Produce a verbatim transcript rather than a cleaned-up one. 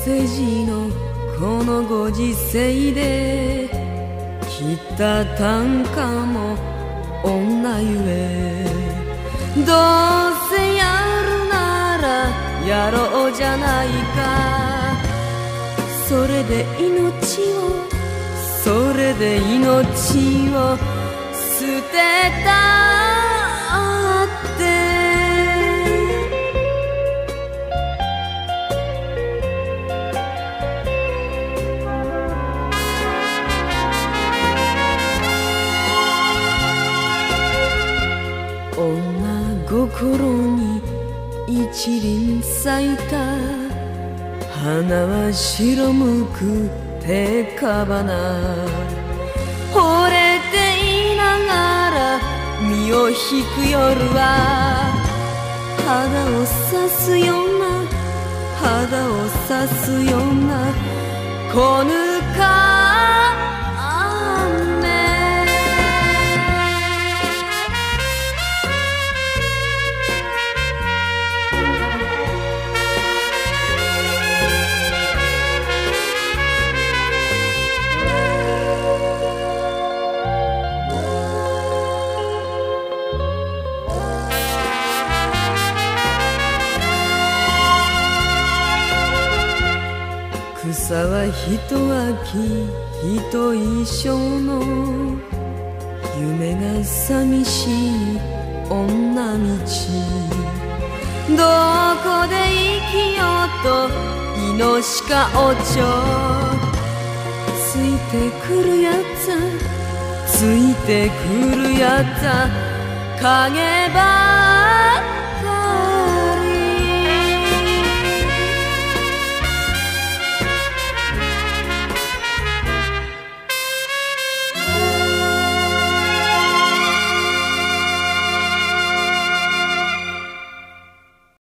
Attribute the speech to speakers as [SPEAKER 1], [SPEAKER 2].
[SPEAKER 1] 世辞のこのご時世で切った短歌も女ゆえ、どうせやるならやろうじゃないか。それで命をそれで命を捨てたって心に一輪咲いた花は白むく手かばな、惚れていながら身を引く夜は肌を刺すような肌を刺すようなこぬか草は一秋人一生の夢が寂しい女道、どこで生きようと命かおちょついてくるやつついてくるやつ影ば